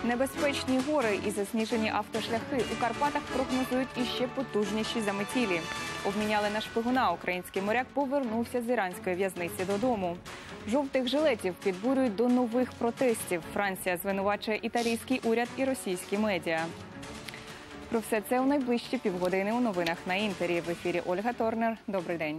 Небезпечні гори і засніжені автошляхи. У Карпатах прогнозують іще потужніші заметілі. Обміняли на шпигуна. Український моряк повернувся з іранської в'язниці додому. Жовтих жилетів підбурюють до нових протестів. Франція звинувачує італійський уряд і російські медіа. Про все це у найближчі півгодини у новинах на Інтері. В ефірі Ольга Торнер. Добрий день.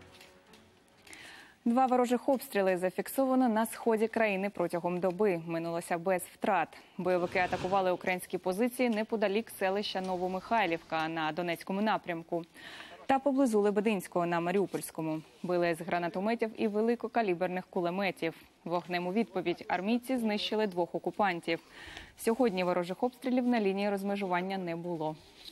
2 ворожих обстріли зафіксовано на сході країни протягом доби. Минулося без втрат. Бойовики атакували українські позиції неподалік селища Новомихайлівка на Донецькому напрямку та поблизу Лебединського на Маріупольському. Били з гранатометів і великокаліберних кулеметів. Вогнем у відповідь армійці знищили 2 окупантів. Сьогодні ворожих обстрілів на лінії розмежування не було.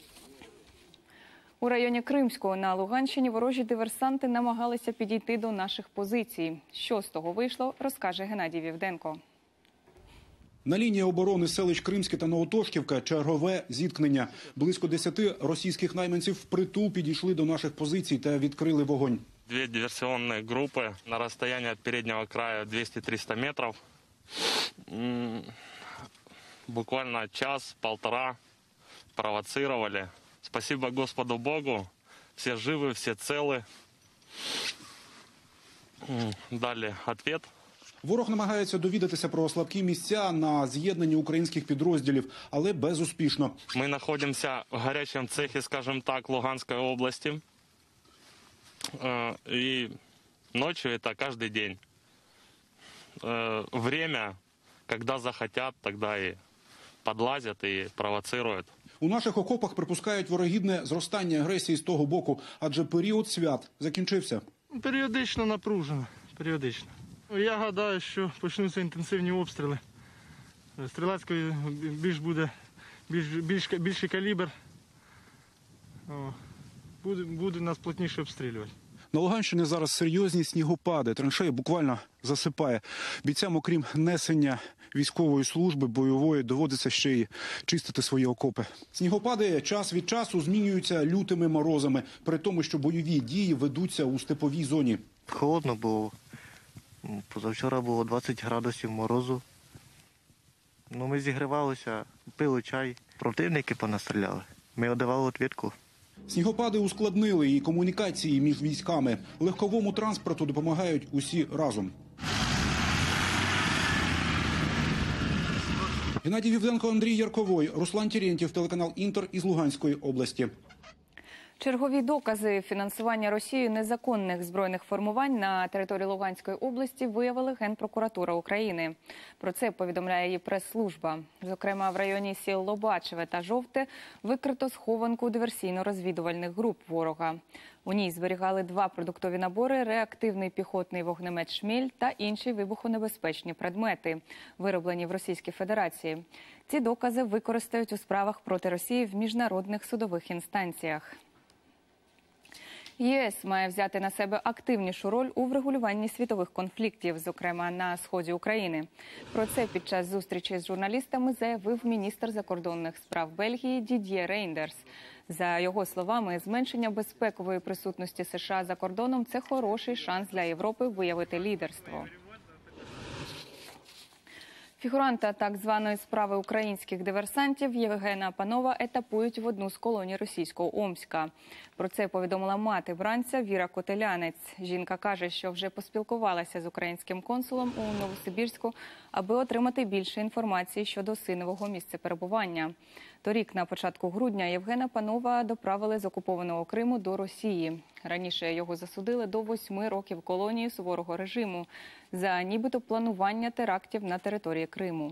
У районі Кримського на Луганщині ворожі диверсанти намагалися підійти до наших позицій. Що з того вийшло, розкаже Геннадій Вівденко. На лінії оборони селищ Кримське та Новотошківка чергове зіткнення. Близько 10 російських найманців впритул підійшли до наших позицій та відкрили вогонь. 2 диверсионные группы на расстоянии от переднего края 200-300 метров. Буквально час-полтора провоцировали. Спасибо Господу Богу. Все живы, все целы. Дали ответ. Ворог намагається довідатися про слабкі місця на з'єднанні українських підрозділів, але безуспішно. Мы находимся в горячем цехе, скажем так, Луганской области. И ночью это каждый день. Время, когда захотят, тогда и подлазят и провоцируют. У наших окопах припускають вирогідне зростання агресії з того боку, адже період свят закінчився. Періодично напружено, періодично. Я гадаю, що почнуться інтенсивні обстріли. Стрілецький буде більший калібр. Буде нас плотніше обстрілювати. На Луганщині зараз серйозні снігопади, траншеї буквально засипає. Бійцям, окрім несення військової служби бойової, доводиться ще й чистити свої окопи. Снігопади час від часу змінюються лютими морозами, при тому, що бойові дії ведуться у степовій зоні. Холодно було. Позавчора було 20 градусів морозу. Ми зігрівалися, пили чай. Противники понастріляли. Ми віддавали відповідь. Снігопади ускладнили і комунікації між військами. Легковому транспорту допомагають усі разом. Геннадій Вівденко, Андрій Ярковой, Руслан Терентьєв, телеканал «Інтер» із Луганської області. Чергові докази фінансування Росією незаконних збройних формувань на території Луганської області виявила Генпрокуратура України. Про це повідомляє її прес-служба. Зокрема, в районі сіл Лобачеве та Жовте викрито схованку диверсійно-розвідувальних груп ворога. У ній зберігали 2 продуктові набори, реактивний піхотний вогнемет «Шмель» та інші вибухонебезпечні предмети, вироблені в Російській Федерації. Ці докази використають у справах проти Росії в міжнародних судових інстанціях. ЄС має взяти на себе активнішу роль у врегулюванні світових конфліктів, зокрема на сході України. Про це під час зустрічі з журналістами заявив міністр закордонних справ Бельгії Дід'є Рейндерс. За його словами, зменшення безпекової присутності США за кордоном – це хороший шанс для Європи виявити лідерство. Фігуранта так званої справи українських диверсантів Євгена Панова етапують в одну з колоній російського Омська. Про це повідомила мати бранця Віра Котелянець. Жінка каже, що вже поспілкувалася з українським консулом у Новосибірську, аби отримати більше інформації щодо синового місця перебування. Торік на початку грудня Євгена Панова доправили з окупованого Криму до Росії. Раніше його засудили до 8 років колонії суворого режиму за нібито планування терактів на території Криму.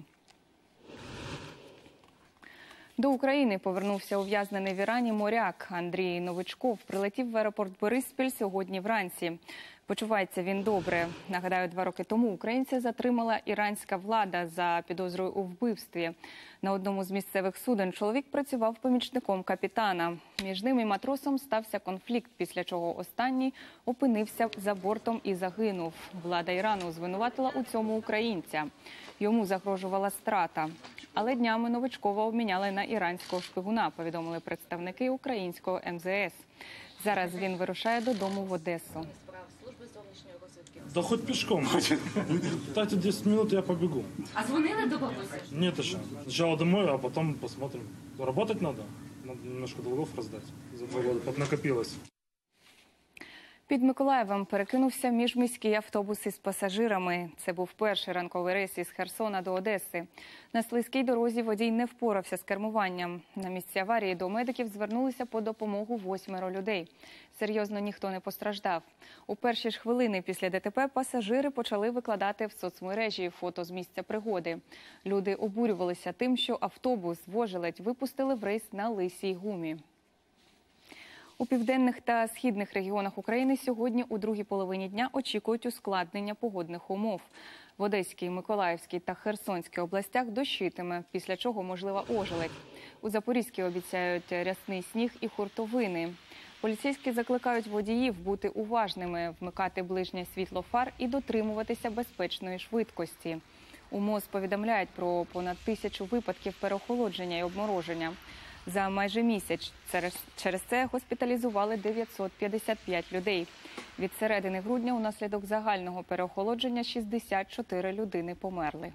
До України повернувся ув'язнений в Ірані моряк Андрій Новичков. Прилетів в аеропорт Бориспіль сьогодні вранці. Почувається він добре. Нагадаю, 2 роки тому українця затримала іранська влада за підозрою у вбивстві. На одному з місцевих суден чоловік працював помічником капітана. Між ним і матросом стався конфлікт, після чого останній опинився за бортом і загинув. Влада Ірану звинуватила у цьому українця. Йому загрожувала страта. Але днями Новичкова обміняли на іранського шпигуна, повідомили представники українського МЗС. Зараз він вирушає додому в Одесу. Да хоть пешком. Дайте 10 минут, я побегу. А дзвонили до бабусі? Нет еще. Сначала домой, а потом посмотрим. Работать надо. Надо немножко долгов раздать. За 2 года поднакопилось. Під Миколаєвом перекинувся міжміський автобус із пасажирами. Це був перший ранковий рейс із Херсона до Одеси. На слизькій дорозі водій не впорався з кермуванням. На місці аварії до медиків звернулися по допомогу 8 людей. Серйозно ніхто не постраждав. У перші ж хвилини після ДТП пасажири почали викладати в соцмережі фото з місця пригоди. Люди обурювалися тим, що автобус «Вожеледь» випустили в рейс на лисій гумі. У південних та східних регіонах України сьогодні у другій половині дня очікують ускладнення погодних умов. В Одеській, Миколаївській та Херсонській областях дощитиме, після чого можлива ожеледь. У Запорізькій обіцяють рясний сніг і хуртовини. Поліцейські закликають водіїв бути уважними, вмикати ближнє світло фар і дотримуватися безпечної швидкості. У МОЗ повідомляють про понад 1000 випадків переохолодження і обмороження. За майже місяць через це госпіталізували 955 людей. Від середини грудня унаслідок загального переохолодження 64 людини померли.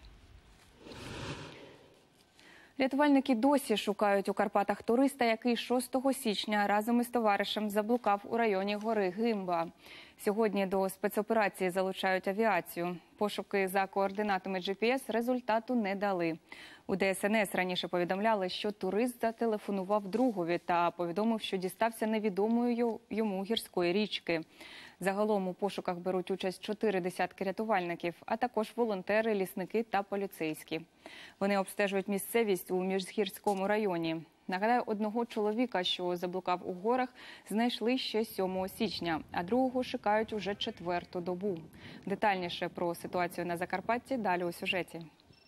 Рятувальники досі шукають у Карпатах туриста, який 6 січня разом із товаришем заблукав у районі гори Гимба. Сьогодні до спецоперації залучають авіацію. Пошуки за координатами GPS результату не дали. У ДСНС раніше повідомляли, що турист зателефонував другові та повідомив, що дістався невідомої йому гірської річки. Загалом у пошуках беруть участь 4 десятки рятувальників, а також волонтери, лісники та поліцейські. Вони обстежують місцевість у Міжгірському районі. Нагадаю, одного чоловіка, що заблукав у горах, знайшли ще 7 січня, а другого шукають уже 4-ту добу. Детальніше про ситуацію на Закарпатті далі у сюжеті.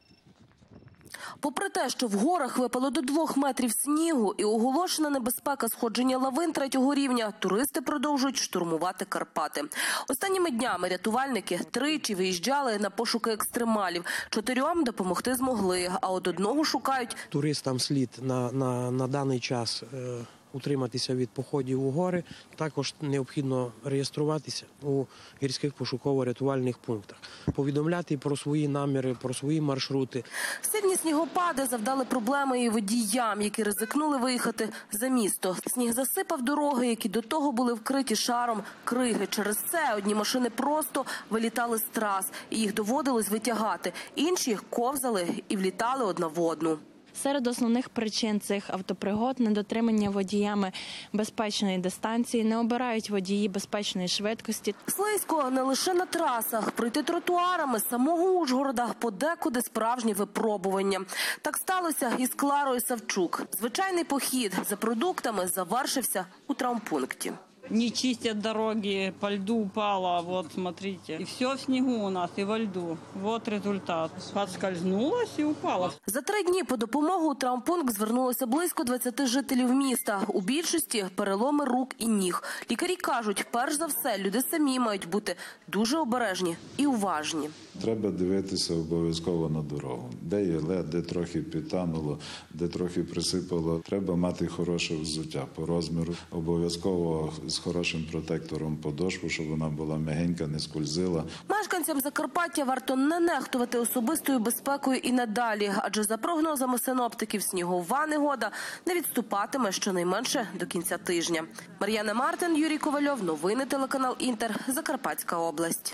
Попри те, що в горах випало до 2 метрів снігу і оголошена небезпека сходження лавин 3-го рівня, туристи продовжують штурмувати Карпати. Останніми днями рятувальники 3 виїжджали на пошуки екстремалів. 4 допомогти змогли, а от одного шукають. Туристам слід на даний час утриматися від походів у гори. Також необхідно реєструватися у гірських пошуково-рятувальних пунктах. Повідомляти про свої наміри, про свої маршрути. Сильні снігопади завдали проблеми і водіям, які ризикнули виїхати за місто. Сніг засипав дороги, які до того були вкриті шаром криги. Через це одні машини просто вилітали з трас, і їх доводилось витягати. Інші ковзали і влітали одна в одну. Серед основних причин цих автопригод – недотримання водіями безпечної дистанції, не обирають водії безпечної швидкості. Слизько не лише на трасах. Пройти тротуарами з самого Ужгорода подекуди справжнє випробування. Так сталося і з Кларою Савчук. Звичайний похід за продуктами завершився у травмпункті. Не чистят дороги, по льду упала, вот смотрите. И все в снегу у нас, и во льду. Вот результат. Подскользнулась и упала. За 3 дні по допомогу у травмпункт звернулося близько 20 жителів міста. У більшості переломи рук і ніг. Лікарі кажуть, перш за все, люди самі мають бути дуже обережні і уважні. Треба дивитися обов'язково на дорогу. Де є лед, де трохи підтануло, де трохи присипало. Треба мати хороше взуття по розміру. Обов'язково з хорошим протектором подошву, щоб вона була м'ягенька, не скользила. Мешканцям Закарпаття варто не нехтувати особистою безпекою і надалі, адже за прогнозами синоптиків снігова негода не відступатиме щонайменше до кінця тижня. Мар'яна Мартин, Юрій Ковальов, новини телеканал Інтер, Закарпатська область.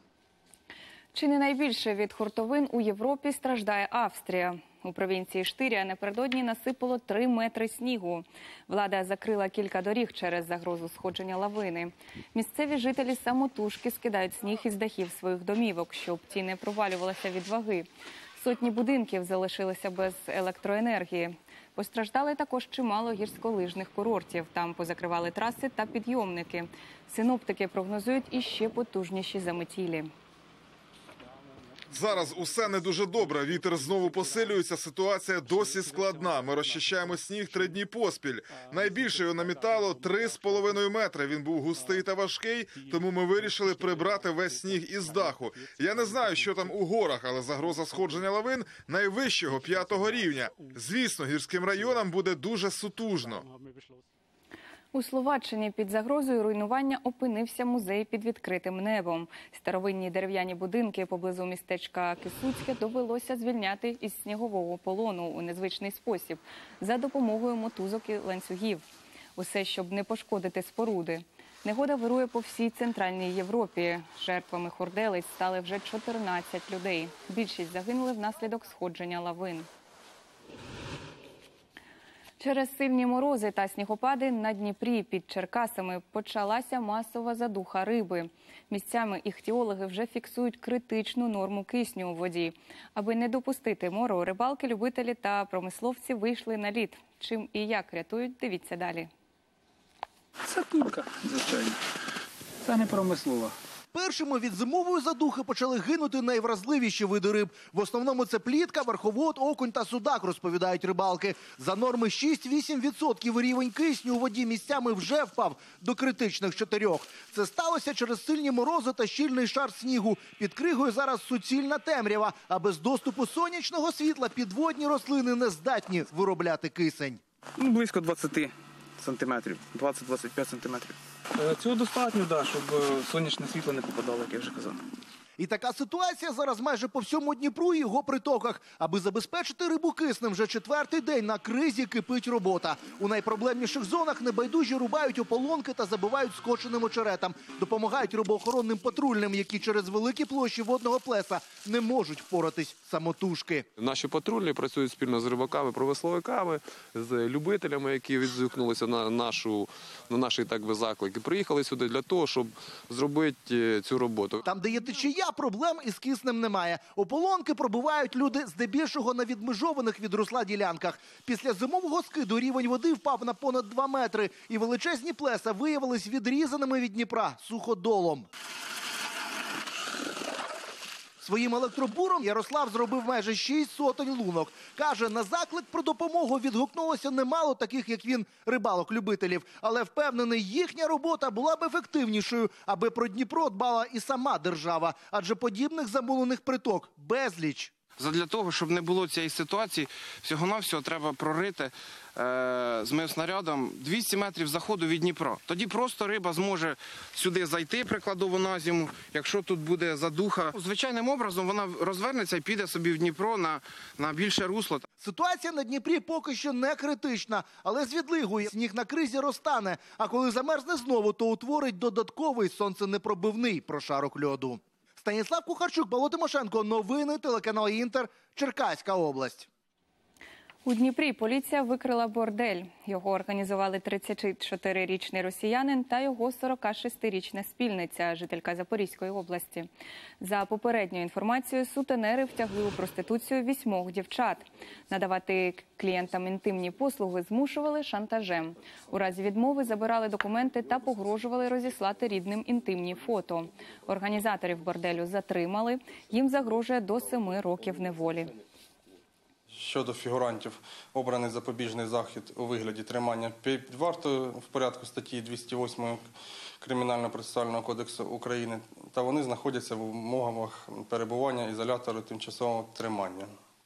Чи не найбільше від хуртовин у Європі страждає Австрія? У провінції Штирія напередодні насипало 3 метри снігу. Влада закрила кілька доріг через загрозу сходження лавини. Місцеві жителі самотужки скидають сніг із дахів своїх домівок, щоб ті не провалювалися від ваги. Сотні будинків залишилися без електроенергії. Постраждали також чимало гірськолижних курортів. Там позакривали траси та підйомники. Синоптики прогнозують іще потужніші заметілі. Зараз усе не дуже добре. Вітер знову посилюється, ситуація досі складна. Ми розчищаємо сніг 3 дні поспіль. Найбільше його намітало 3,5 метри. Він був густий та важкий, тому ми вирішили прибрати весь сніг із даху. Я не знаю, що там у горах, але загроза сходження лавин найвищого 5-го рівня. Звісно, гірським районам буде дуже сутужно. У Словаччині під загрозою руйнування опинився музей під відкритим небом. Старовинні дерев'яні будинки поблизу містечка Кисуцьке довелося звільняти із снігового полону у незвичний спосіб за допомогою мотузок і ланцюгів. Усе, щоб не пошкодити споруди. Негода вирує по всій Центральній Європі. Жертвами хорделиць стали вже 14 людей. Більшість загинули внаслідок сходження лавин. Через сильні морози та снігопади на Дніпрі під Черкасами почалася масова задуха риби. Місцями іхтіологи вже фіксують критичну норму кисню у воді. Аби не допустити мору, рибалки, любителі та промисловці вийшли на лід. Чим і як рятують, дивіться далі. Це турка, звичайно. Це не промислова. Першими від зимової задухи почали гинути найвразливіші види риб. В основному це плітка, верховод, окунь та судак, розповідають рибалки. За норми 6-8% рівень кисню у воді місцями вже впав до критичних 4. Це сталося через сильні морози та щільний шар снігу. Під кригою зараз суцільна темрява, а без доступу сонячного світла підводні рослини не здатні виробляти кисень. Близько 20 сантиметрів, 20-25 сантиметрів. Цього достатньо, щоб сонячне світло не попадало, як я вже казав. І така ситуація зараз майже по всьому Дніпру і його притоках. Аби забезпечити рибу киснем, вже 4-й день на кризі кипить робота. У найпроблемніших зонах небайдужі рубають ополонки та забивають скошеним очеретом. Допомагають рибоохоронним патрульним, які через великі площі водного плеса не можуть впоратись самотужки. Наші патрульні працюють спільно з рибаками, промисловиками, з любителями, які відгукнулися на наші заклик. І приїхали сюди для того, щоб зробити цю роботу. Там, де є течія, проблем із киснем немає. Ополонки пробивають люди здебільшого на відмежованих від русла ділянках. Після зимового скиду рівень води впав на понад 2 метри. І величезні плеса виявились відрізаними від Дніпра суходолом. Своїм електробуром Ярослав зробив майже 6 сотень лунок. Каже, на заклик про допомогу відгукнулося немало таких, як він, рибалок-любителів. Але впевнений, їхня робота була б ефективнішою, аби про Дніпро дбала і сама держава. Адже подібних замулених приток безліч. Задля того, щоб не було цієї ситуації, всього-навсього треба прорити з меоснарядом 200 метрів заходу від Дніпра. Тоді просто риба зможе сюди зайти прикладово на зиму, якщо тут буде задуха. Звичайним образом вона розвернеться і піде собі в Дніпро на більше русло. Ситуація на Дніпрі поки що не критична, але з відлигою сніг на кризі розтане, а коли замерзне знову, то утворить додатковий сонценепробивний прошарок льоду. Станіслав Кухарчук, Павло Тимошенко. Новини, телеканал «Інтер», Черкаська область. У Дніпрі поліція викрила бордель. Його організували 34-річний росіянин та його 46-річна спільниця, жителька Запорізької області. За попередньою інформацією, сутенери втягли у проституцію 8 дівчат. Надавати клієнтам інтимні послуги змушували шантажем. У разі відмови забирали документи та погрожували розіслати рідним інтимні фото. Організаторів борделю затримали. Їм загрожує до 7 років неволі. Щодо фігурантів, обраний запобіжний захід у вигляді тримання під вартою в порядку статті 208 Кримінально-процесуального кодексу України, та вони знаходяться в умовах перебування ізолятору тимчасового тримання.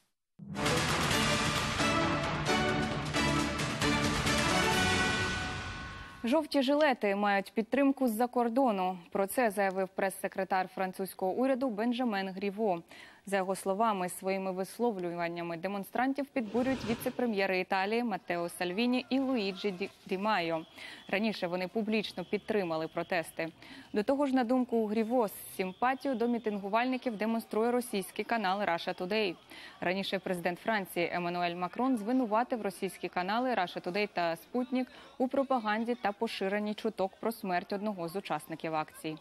Жовті жилети мають підтримку з-за кордону. Про це заявив прес-секретар французького уряду Бенджамен Гріво. За його словами, своїми висловлюваннями демонстрантів підбурюють віце-прем'єри Італії Маттео Сальвіні і Луїджі Ді Майо. Раніше вони публічно підтримали протести. До того ж, на думку Гріво, симпатію до мітингувальників демонструє російський канал Russia Today. Раніше президент Франції Еммануель Макрон звинуватив російські канали Russia Today та Спутник у пропаганді та поширенні чуток про смерть одного з учасників акцій.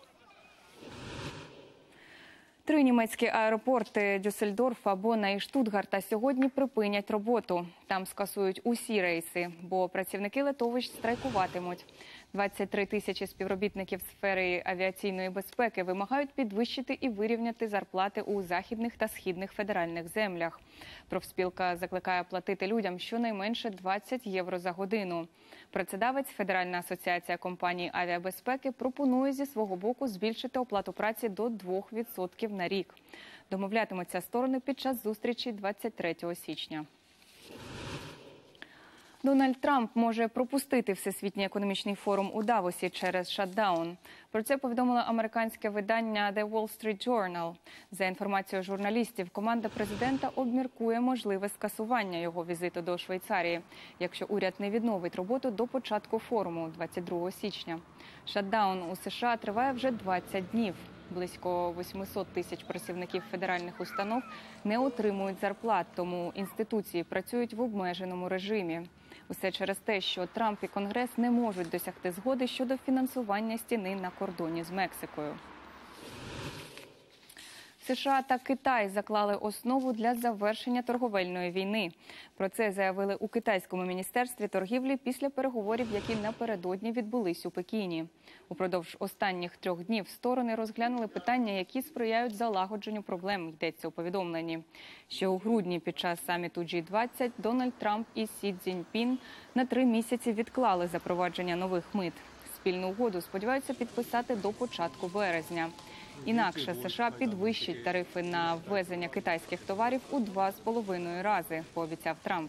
3 німецькі аеропорти Дюссельдорфа, Бонна і Штутгарта сьогодні припинять роботу. Там скасують усі рейси, бо працівники литовищ страйкуватимуть. 23 тисячі співробітників сфери авіаційної безпеки вимагають підвищити і вирівняти зарплати у західних та східних федеральних землях. Профспілка закликає платити людям щонайменше 20 євро за годину. Працедавець Федеральна асоціація компаній авіабезпеки пропонує зі свого боку збільшити оплату праці до 2% на рік. Домовлятимуться сторони під час зустрічі 23 січня. Дональд Трамп може пропустити Всесвітній економічний форум у Давосі через шатдаун. Про це повідомило американське видання The Wall Street Journal. За інформацією журналістів, команда президента обміркує можливе скасування його візиту до Швейцарії, якщо уряд не відновить роботу до початку форуму 22 січня. Шатдаун у США триває вже 20 днів. Близько 800 тисяч працівників федеральних установ не отримують зарплат, тому інституції працюють в обмеженому режимі. Усе через те, що Трамп і Конгрес не можуть досягти згоди щодо фінансування стіни на кордоні з Мексикою. США та Китай заклали основу для завершення торговельної війни. Про це заявили у Китайському міністерстві торгівлі після переговорів, які напередодні відбулись у Пекіні. Упродовж останніх 3 днів сторони розглянули питання, які сприяють залагодженню проблем, йдеться у повідомленні. Ще у грудні під час саміту G20 Дональд Трамп і Сі Цзіньпін на 3 місяці відклали запровадження нових мит. Спільну угоду сподіваються підписати до початку березня. Інакше США підвищить тарифи на ввезення китайських товарів у 2,5 рази, пообіцяв Трамп.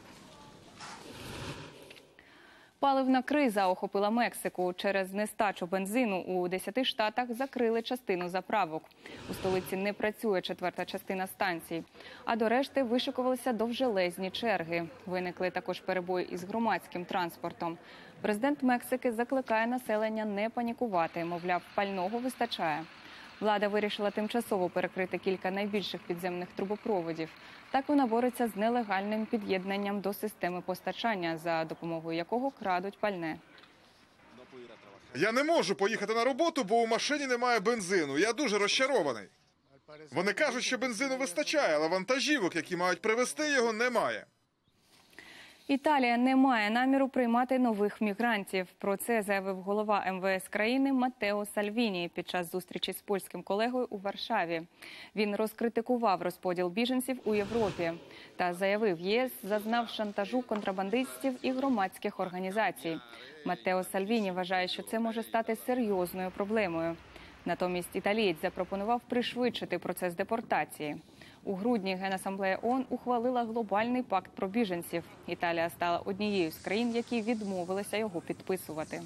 Паливна криза охопила Мексику. Через нестачу бензину у 10 штатах закрили частину заправок. У столиці не працює 4-та частина станцій. А до решти вишикувалися довжелезні черги. Виникли також перебої із громадським транспортом. Президент Мексики закликає населення не панікувати, мовляв, пального вистачає. Влада вирішила тимчасово перекрити кілька найбільших підземних трубопроводів. Так вона бореться з нелегальним під'єднанням до системи постачання, за допомогою якого крадуть пальне. Я не можу поїхати на роботу, бо у машині немає бензину. Я дуже розчарований. Вони кажуть, що бензину вистачає, але вантажівок, які мають привезти його, немає. Італія не має наміру приймати нових мігрантів. Про це заявив голова МВС країни Матео Сальвіні під час зустрічі з польським колегою у Варшаві. Він розкритикував розподіл біженців у Європі та заявив, ЄС зазнав шантажу контрабандистів і громадських організацій. Матео Сальвіні вважає, що це може стати серйозною проблемою. Натомість італієць запропонував пришвидшити процес депортації. У грудні Генасамблея ООН ухвалила глобальний пакт про біженців. Італія стала однією з країн, які відмовилися його підписувати.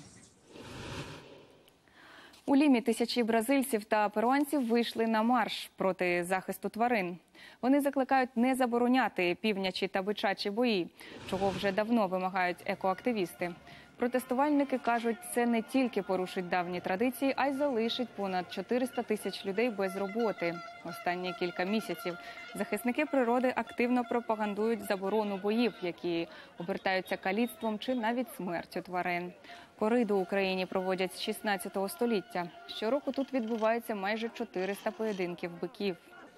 У Лімі тисячі бразильців та перуанців вийшли на марш проти захисту тварин. Вони закликають не забороняти півнячі та бичачі бої, чого вже давно вимагають екоактивісти. Протестувальники кажуть, це не тільки порушить давні традиції, а й залишить понад 400 тисяч людей без роботи. Останні кілька місяців захисники природи активно пропагандують заборону боїв, які обертаються каліцтвом чи навіть смертю тварин. Кориду в Україні проводять з 16 століття. Щороку тут відбувається майже 400 поєдинків биків.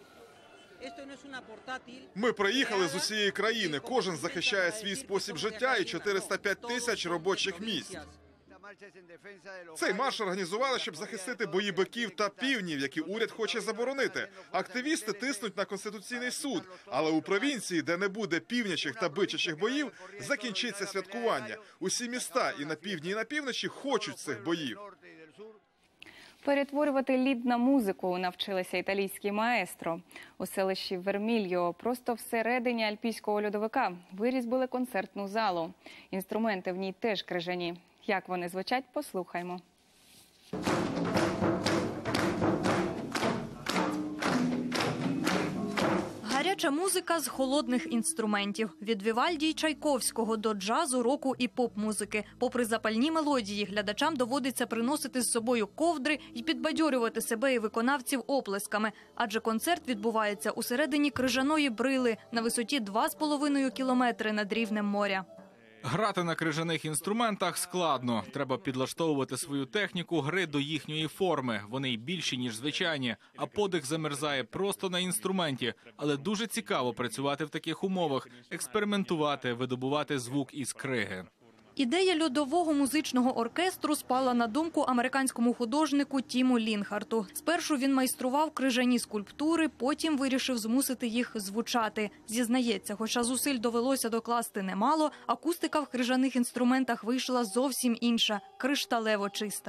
Ми приїхали з усієї країни. Кожен захищає свій спосіб життя і 405 тисяч робочих місць. Цей марш організували, щоб захистити бої биків та півнів, які уряд хоче заборонити. Активісти тиснуть на Конституційний суд, але у провінції, де не буде півнячих та бичачих боїв, закінчиться святкування. Усі міста і на півдні, і на півночі хочуть цих боїв. Перетворювати лід на музику навчилися італійські маестро. У селищі Вермільо, просто всередині альпійського льодовика, вирізбили концертну залу. Інструменти в ній теж крижані. Як вони звучать, послухаймо. Гаряча музика з холодних інструментів. Від Вівальді й Чайковського до джазу, року і поп-музики. Попри запальні мелодії, глядачам доводиться приносити з собою ковдри і підбадьорювати себе і виконавців оплесками. Адже концерт відбувається усередині крижаної брили на висоті 2,5 кілометри над рівнем моря. Грати на крижаних інструментах складно. Треба підлаштовувати свою техніку гри до їхньої форми. Вони й більші, ніж звичайні, а подих замерзає просто на інструменті. Але дуже цікаво працювати в таких умовах, експериментувати, видобувати звук із криги. Ідея льодового музичного оркестру спала на думку американському художнику Тіму Лінхарту. Спершу він майстрував крижані скульптури, потім вирішив змусити їх звучати. Зізнається, хоча зусиль довелося докласти немало, акустика в крижаних інструментах вийшла зовсім інша – кришталево чиста.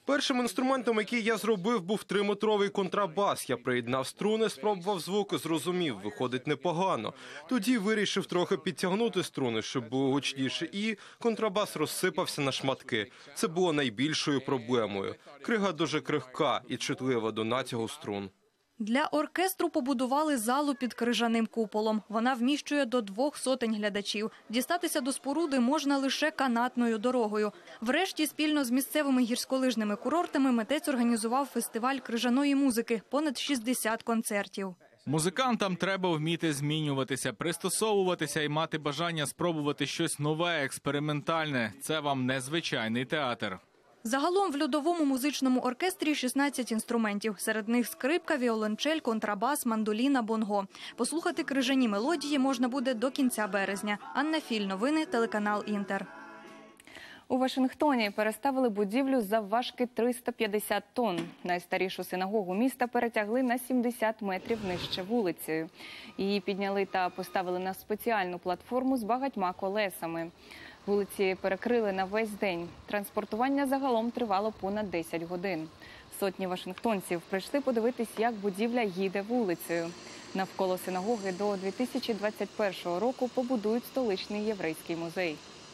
Першим інструментом, який я зробив, був 3-метровий контрабас. Я приєднав струни, спробував звук, зрозумів, виходить непогано. Тоді вирішив трохи підтягнути струни, щоб було гучніше, і контрабас розсипався на шматки. Це було найбільшою проблемою. Крига дуже крихка і чутлива до натягу струн. Для оркестру побудували залу під крижаним куполом. Вона вміщує до 200 глядачів. Дістатися до споруди можна лише канатною дорогою. Врешті, спільно з місцевими гірськолижними курортами, митець організував фестиваль крижаної музики – понад 60 концертів. Музикантам треба вміти змінюватися, пристосовуватися і мати бажання спробувати щось нове, експериментальне. Це вам не звичайний театр. Загалом в льодовому музичному оркестрі 16 інструментів. Серед них скрипка, віолончель, контрабас, мандоліна, бонго. Послухати крижані мелодії можна буде до кінця березня. Анна Філь, новини, телеканал «Інтер». У Вашингтоні переставили будівлю завважки 350 тонн. Найстарішу синагогу міста перетягли на 70 метрів нижче вулицею. Її підняли та поставили на спеціальну платформу з багатьма колесами. Вулиці перекрили на весь день. Транспортування загалом тривало понад 10 годин. Сотні вашингтонців прийшли подивитись, як будівля їде вулицею. Навколо синагоги до 2021 року побудують столичний єврейський музей.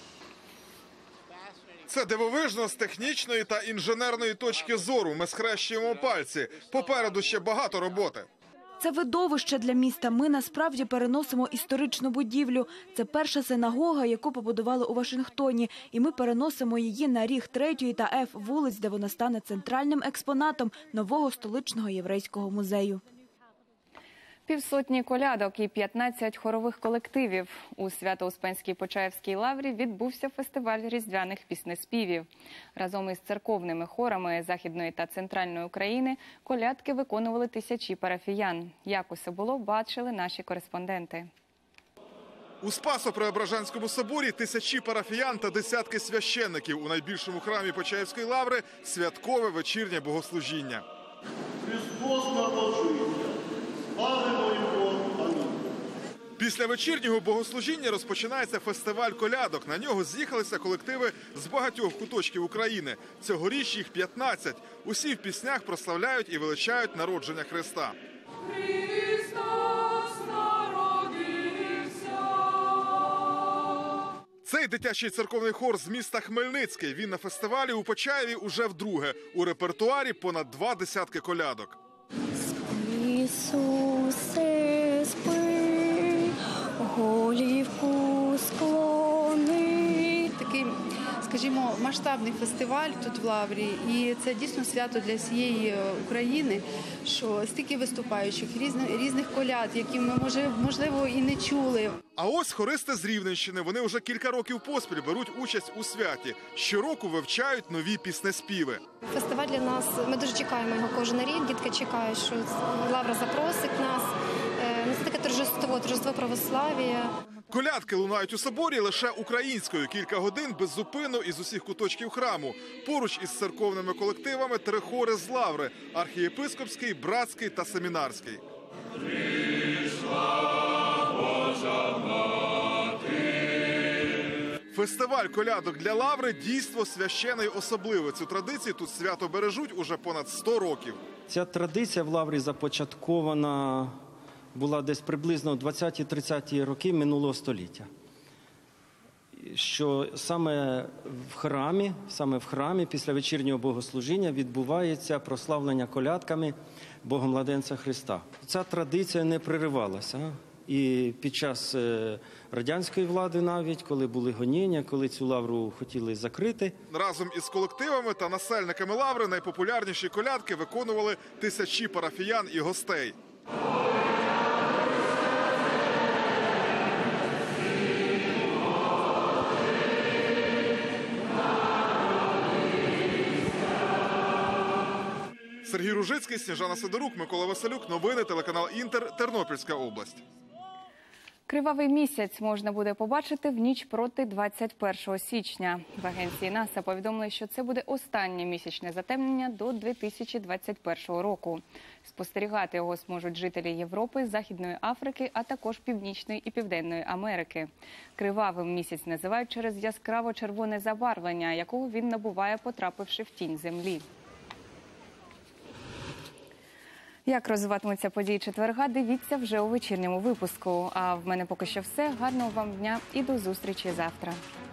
Це дивовижно з технічної та інженерної точки зору. Ми схрещуємо пальці. Попереду ще багато роботи. Це видовище для міста. Ми насправді переносимо історичну будівлю. Це перша синагога, яку побудували у Вашингтоні. І ми переносимо її на ріг 3-ї та Ф вулиць, де вона стане центральним експонатом нового столичного єврейського музею. Півсотні колядок і 15 хорових колективів. У Свято-Успенській Почаївській лаврі відбувся фестиваль різдвяних піснеспівів. Разом із церковними хорами Західної та Центральної України колядки виконували тисячі парафіян. Як усе було, бачили наші кореспонденти. У Спасо-Преображенському соборі тисячі парафіян та десятки священників. У найбільшому храмі Почаївської лаври святкове вечірнє богослужіння. Христос народжується. Після вечірнього богослужіння розпочинається фестиваль колядок. На нього з'їхалися колективи з багатьох куточків України. Цьогоріч їх 15. Усі в піснях прославляють і величають народження Христа. Цей дитячий церковний хор з міста Хмельницький. Він на фестивалі у Почаєві уже вдруге. У репертуарі понад 2 десятки колядок. Ісусе, спи, голівку склони. Такий, скажімо, масштабний фестиваль тут в Лаврі. І це дійсно свято для всієї України, що стільки виступаючих, різних коляд, які ми, можливо, і не чули. А ось хористи з Рівненщини. Вони вже кілька років поспіль беруть участь у святі. Щороку вивчають нові піснеспіви. Фестиваль для нас, ми дуже чекаємо його кожен рік. Дітки чекають, що Лавра запросить нас. Це таке торжество православ'я. Колядки лунають у соборі лише українською. Кілька годин без зупину із усіх куточків храму. Поруч із церковними колективами 3 хори з Лаври – архієпископський, братський та семінарський. Фестиваль колядок для Лаври – дійство священне й особливе. Цю традицію тут свято бережуть уже понад 100 років. Ця традиція в Лаврі започаткована була десь приблизно в 20-30-ті роки минулого століття. Що саме в храмі після вечірнього богослужіння відбувається прославлення колядками Богомладенця Христа. Ця традиція не переривалася. І під час радянської влади навіть, коли були гоніння, коли цю лавру хотіли закрити. Разом із колективами та насельниками Лаври найпопулярніші колядки виконували тисячі парафіян і гостей. Сергій Ружицький, Сніжана Сидорук, Микола Василюк. Новини, телеканал «Інтер», Тернопільська область. Кривавий місяць можна буде побачити в ніч проти 21 січня. В агенції НАСА повідомили, що це буде останнє місячне затемнення до 2021 року. Спостерігати його зможуть жителі Європи, Західної Африки, а також Північної і Південної Америки. Кривавим місяць називають через яскраво червоне забарвлення, якого він набуває, потрапивши в тінь землі. Як розвиватимуться події четверга, дивіться вже у вечірньому випуску. А в мене поки що все. Гарного вам дня і до зустрічі завтра.